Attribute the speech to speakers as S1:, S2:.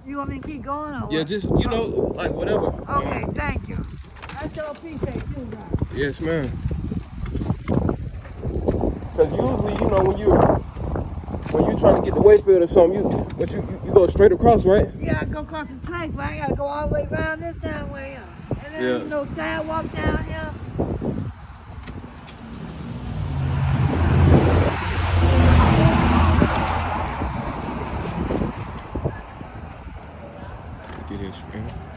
S1: You want me to keep going or what?
S2: Yeah, just, you know, like whatever.
S1: Okay, thank you. I so appreciate you guys.
S2: Yes, ma'am. Because usually, you know, when you trying to get the Wayfield or something, you go straight across, right?
S1: Yeah, I go across the track, but I gotta go all the way around this down way up. And then you know sidewalk down here.
S2: Get this, man.